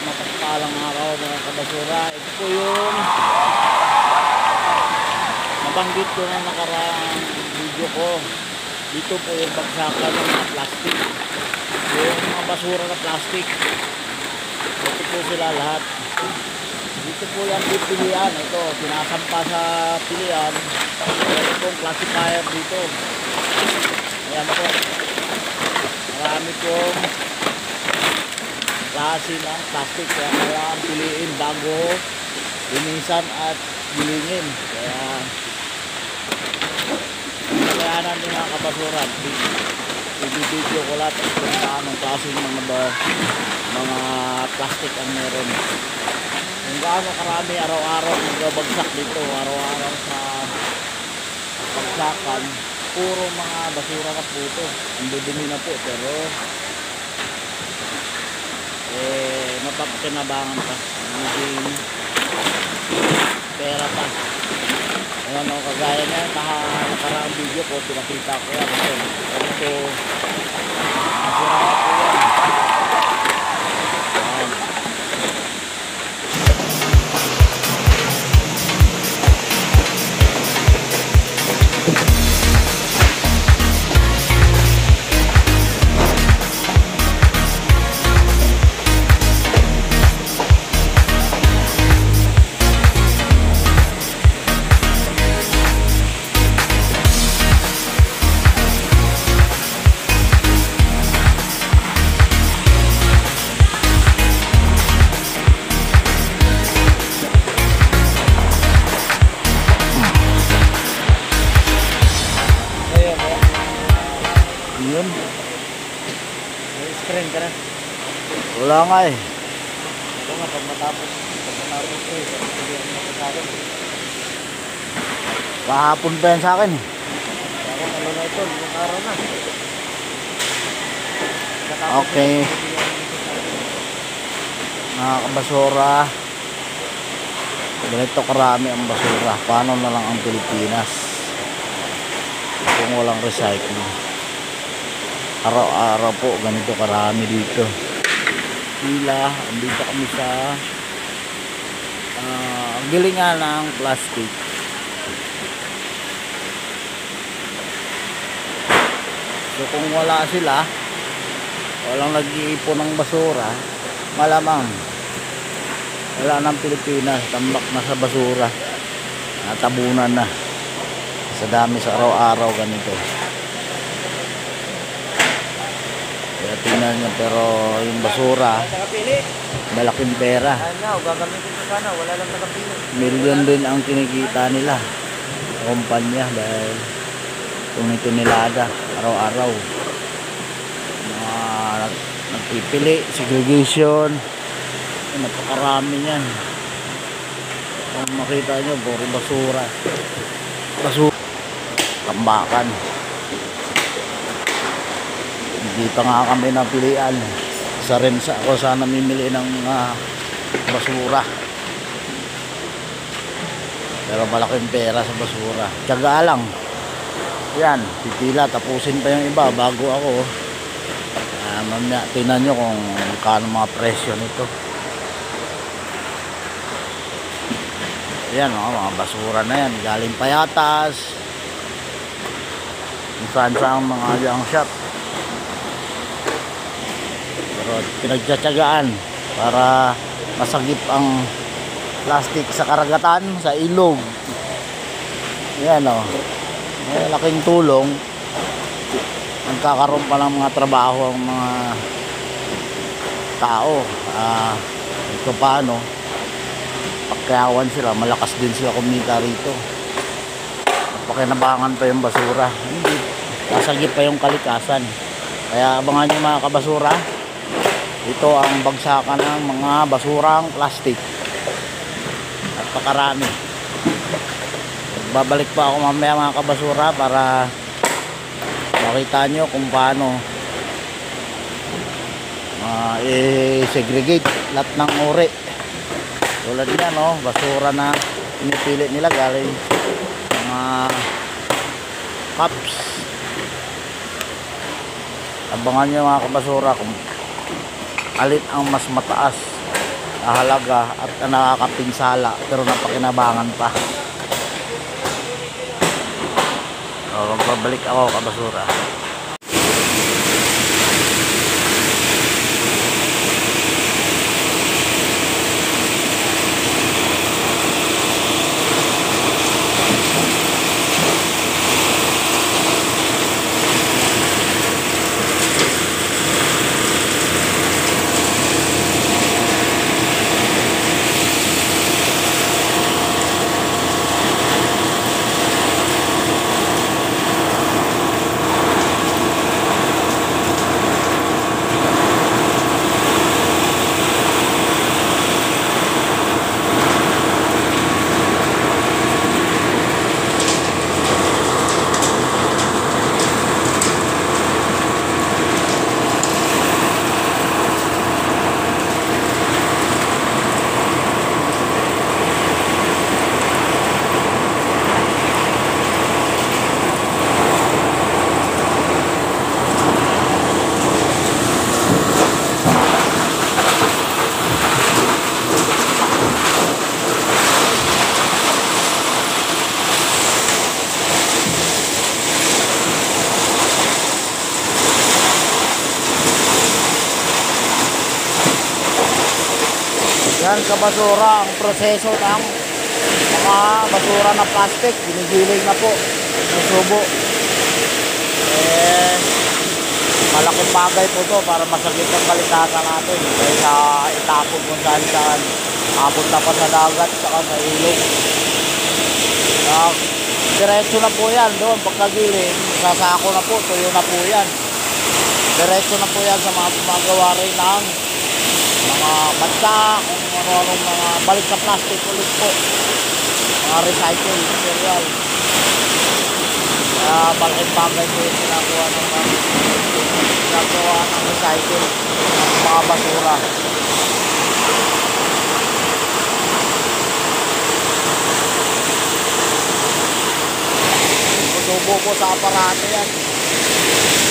mapagpalang araw mga kabasura. Ito po yung nabanggit ko na nakaraang video ko. Dito po yung bagsakan ng mga plastic, yung mga basura na plastic. Ito po sila lahat. Dito po yung pilihan. Ito, sinasampa sa pilihan. Ito po yung classifier dito. Ayan po, marami pong klase ng plastic, kaya kailangan piliin bago linisan at bilingin. Kaya natin mga kabasura, i-video ko lahat kung anong klaseng mga plastic ang meron, kung gaano karami araw-araw nagbabagsak dito. Araw-araw sa bagsakan, puro mga basura na po ito. Ang dudumi na po, pero mapapakinabangan pa, magiging pera pa. Ayan o, kagaya niya, nakaraang video ko, pinakita ko yan. Ito, basura na po yan. Yun. May-screen ka na? Wala nga eh. Ito nga, pag matapos eh, sabihin mo sa akin. Kahapon pa yan sa akin eh. Ako, ano na ito, yung araw na. Okay. Mga kabasura, ganito karami ang basura. Paano na lang ang Pilipinas kung walang recycling? Araw-araw po ganito karami dito. Pila, andito kami sa gilingan ng plastic. So kung wala sila, walang nag-iipon ng basura, malamang wala ng Pilipinas, tambak na sa basura, natabunan na sa dami sa araw-araw ganito. Kaya tingnan nyo, pero yung basura, malaking pera. Milyon din ang kinikita nila, kumpanya, dahil kung ito nilada araw-araw. Nagpipili, segregation, napakarami niyan. Kung makita nyo, puro basura. Tambakan. Dito nga kami napilian. Isa rin ako sana namimili ng basura. Pero malaking pera sa basura. Tiyaga lang. Yan, pipila, tapusin pa yung iba bago ako. Mamaya, tingnan nyo kung kano mga presyo nito. Yan, mga basura na yan. Galing Payatas. Saan sa mga junk shop. Pinagtsatsagaan para masagip ang plastic sa karagatan, sa ilog. Yan o, laking tulong. Nagkakaroon pa ng mga trabaho ang mga tao. Ito paano pagkayawan sila, malakas din sila kumita rito. Pakinabangan pa yung basura, hindi masagip pa yung kalikasan. Kaya abangan nyo mga kabasura, ito ang bagsakan ng mga basurang plastic at pakarami. Babalik pa ako mamaya mga kabasura para makita nyo kung paano i-segregate lahat ng uri. Tulad niya, no, basura na pinipili nila galing mga cups. Abangan nyo mga kabasura kung alin ang mas mataas halaga at nakakapinsala pero napakinabangan pa. Magbabalik ako kabasura. Yan kabasura ang proseso ng mga basura na plastic. Ginigiling na po ng subo. Malaking bagay po to para masagip ang kaligtasan natin kaysa itapon kung saan saan, apunta pa sa dagat saka sa ilog. Diretso na po yan doon pagkagiling, sasako na po, tuyo na po yan. Diretso na po yan sa mga gumagawa rin ng mga bansa, kung ano-anong mga balik sa plastic ulit po, mga recycle material. Malaking bagay po yung ginagawa ng recycle ng mga basura. Subo po sa aparate yan.